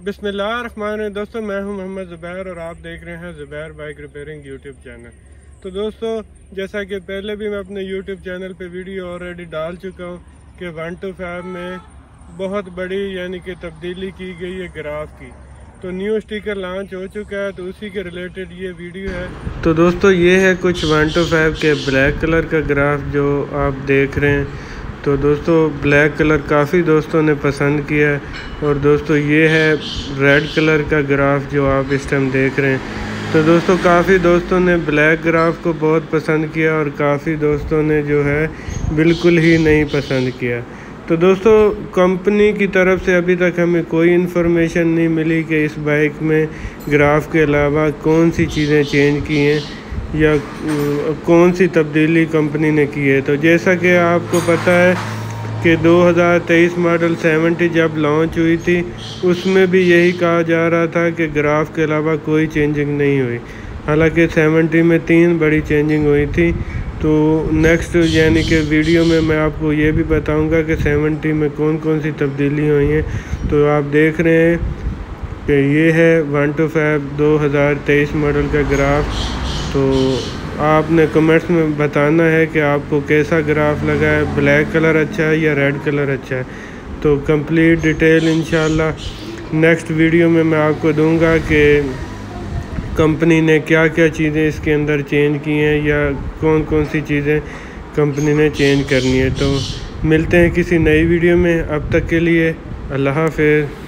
बिस्मिल्लाहिर्रहमानिर्रहीम। दोस्तों मैं हूं मोहम्मद ज़ुबैर और आप देख रहे हैं Zubair bike repairing YouTube channel. तो दोस्तों जैसा कि पहले भी मैं अपने यूट्यूब चैनल पे वीडियो ऑलरेडी डाल चुका हूं कि 125 में बहुत बड़ी यानी कि तब्दीली की गई है ग्राफ की। तो न्यू स्टिकर लॉन्च हो चुका है, तो उसी के रिलेटेड ये वीडियो है। तो दोस्तों ये है कुछ 125 के ब्लैक कलर का ग्राफ जो आप देख रहे हैं। तो दोस्तों ब्लैक कलर काफ़ी दोस्तों ने पसंद किया है। और दोस्तों ये है रेड कलर का ग्राफ जो आप इस टाइम देख रहे हैं। तो दोस्तों काफ़ी दोस्तों ने ब्लैक ग्राफ को बहुत पसंद किया और काफ़ी दोस्तों ने जो है बिल्कुल ही नहीं पसंद किया। तो दोस्तों कंपनी की तरफ से अभी तक हमें कोई इन्फॉर्मेशन नहीं मिली कि इस बाइक में ग्राफ के अलावा कौन सी चीज़ें चेंज की हैं या कौन सी तब्दीली कंपनी ने की है। तो जैसा कि आपको पता है कि 2023 मॉडल 70 जब लॉन्च हुई थी उसमें भी यही कहा जा रहा था कि ग्राफ के अलावा कोई चेंजिंग नहीं हुई। हालांकि 70 में 3 बड़ी चेंजिंग हुई थी। तो नेक्स्ट यानी कि वीडियो में मैं आपको ये भी बताऊंगा कि 70 में कौन कौन सी तब्दीली हुई हैं। तो आप देख रहे हैं कि ये है 125 2023 मॉडल का ग्राफ। तो आपने कमेंट्स में बताना है कि आपको कैसा ग्राफ लगा है, ब्लैक कलर अच्छा है या रेड कलर अच्छा है। तो कंप्लीट डिटेल इंशाल्लाह नेक्स्ट वीडियो में मैं आपको दूंगा कि कंपनी ने क्या क्या चीज़ें इसके अंदर चेंज की हैं या कौन कौन सी चीज़ें कंपनी ने चेंज करनी है। तो मिलते हैं किसी नई वीडियो में, अब तक के लिए अल्लाह हाफ़िज़।